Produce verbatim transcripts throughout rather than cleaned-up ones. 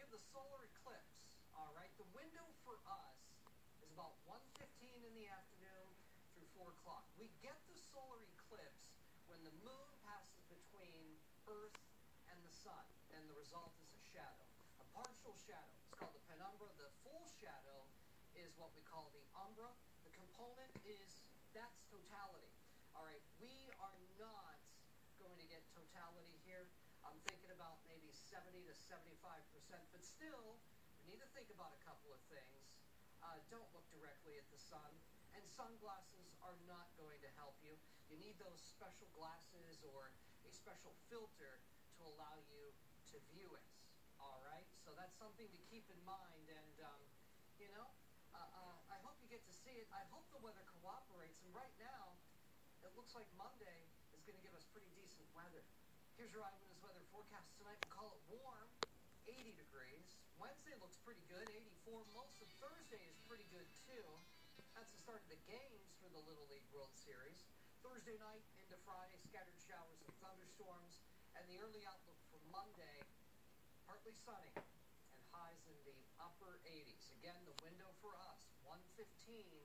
have the solar eclipse, all right? The window for us is about one fifteen in the afternoon through four o'clock. We get the solar eclipse when the moon passes between Earth and the sun, and the result is a shadow, a partial shadow. It's called the penumbra. The full shadow is what we call the umbra. The component is, that's totality. All right, we are not going to get totality here. I'm thinking about maybe seventy to seventy-five percent, but still, we need to think about a couple of things. Uh, don't look directly at the sun, and sunglasses are not going to help you. You need those special glasses or a special filter to allow you to view it. All right, so that's something to keep in mind, and um, you know, uh, uh, I hope you get to see it. I hope the weather cooperates, and right now, it looks like Monday is going to give us pretty decent weather. Here's your eyewitness weather forecast tonight. We call it warm, eighty degrees. Wednesday looks pretty good, eighty-four. Most of Thursday is pretty good, too. That's the start of the games for the Little League World Series. Thursday night into Friday, scattered showers and thunderstorms. And the early outlook for Monday, partly sunny and highs in the upper eighties. Again, the window for us, one fifteen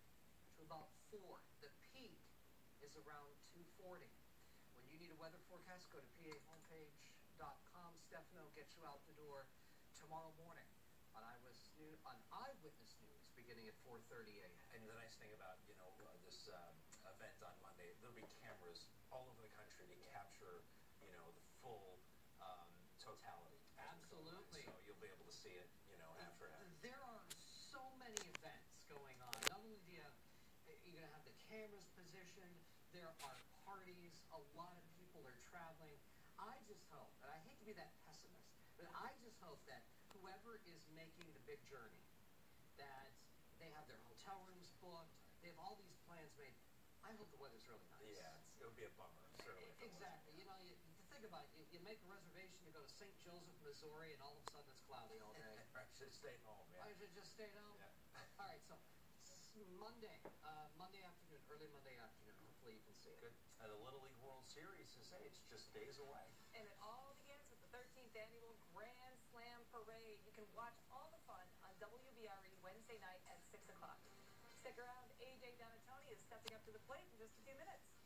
to about four. The peak is around two forty. When you need a weather forecast, go to P A homepage dot com. Stefano gets you out the door tomorrow morning on Eyewitness News, on Eyewitness News beginning at four thirty a m And the nice thing about, you know, uh, this um, event on Monday, there'll be cameras all over the country to capture, you know, the full um, totality. Absolutely. So you'll be able to see it, you know, after that. There are so many events going on. Not only do you have, you're going to have the cameras positioned, there are parties, a lot of people are traveling. I just hope, and I hate to be that pessimist, but I just hope that whoever is making the big journey, that they have their hotel rooms booked, they have all these plans made. I hope the weather's really nice. Yeah, it's, it would be a bummer, certainly. Exactly. You know, you, you think about it, you, you make a reservation to go to Saint Joseph, Missouri, and all of a sudden it's cloudy all day. I should have stayed home, yeah. I should just stayed home? Yeah. All right, so Monday, uh, Monday afternoon, early Monday afternoon, hopefully you can see it. Good. And the Little League World Series is, hey, it's just days away. And it all begins with the thirteenth Annual Grand Slam Parade. You can watch all the fun on W B R E Wednesday night at six o'clock. Stick around, A J Donatoni is stepping up to the plate in just a few minutes.